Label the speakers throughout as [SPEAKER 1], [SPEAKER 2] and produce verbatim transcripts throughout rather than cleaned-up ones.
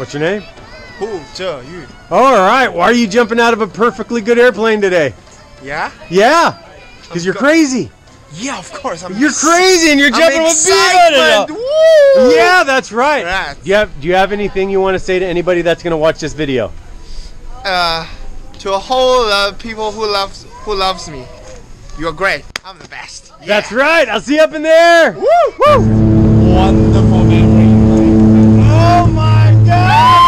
[SPEAKER 1] What's your name?
[SPEAKER 2] Hu Zhe Yu.
[SPEAKER 1] All right. Why are you jumping out of a perfectly good airplane today?
[SPEAKER 2] Yeah?
[SPEAKER 1] Yeah. Because you're crazy.
[SPEAKER 2] Yeah, of course. I'm
[SPEAKER 1] You're crazy and you're jumping with
[SPEAKER 2] excitement.
[SPEAKER 1] people.
[SPEAKER 2] Woo!
[SPEAKER 1] Yeah, that's right.
[SPEAKER 2] Right.
[SPEAKER 1] Do you have Do you have anything you want to say to anybody that's going to watch this video?
[SPEAKER 2] Uh, to a whole uh, people who loves who loves me, you're great. I'm the best. Yeah.
[SPEAKER 1] That's right. I'll see you up in there.
[SPEAKER 2] Woo! Woo! Wonderful memory.
[SPEAKER 1] Oh my God!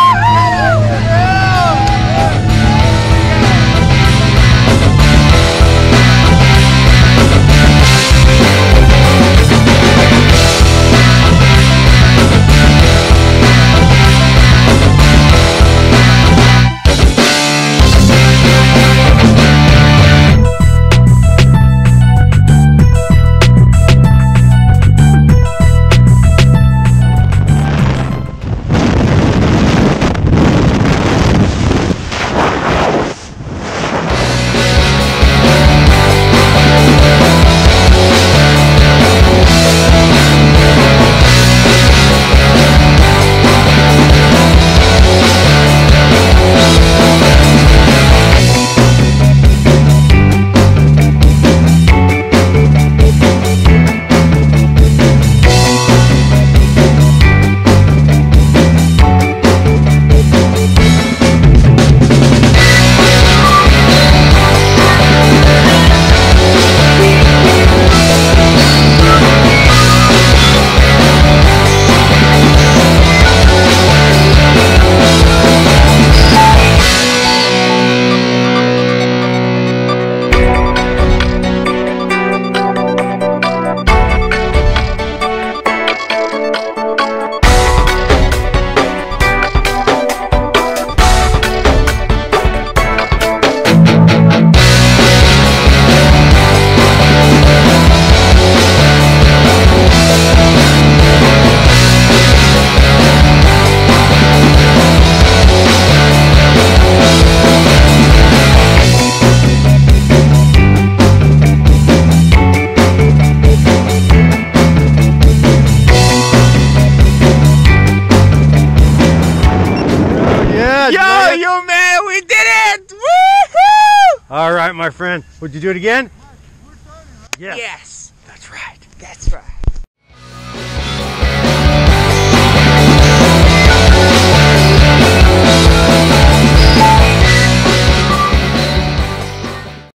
[SPEAKER 2] Yo, yo, man, we did it! Woohoo!
[SPEAKER 1] All right, my friend. Would you do it again?
[SPEAKER 2] Yes.
[SPEAKER 1] That's right.
[SPEAKER 2] That's right.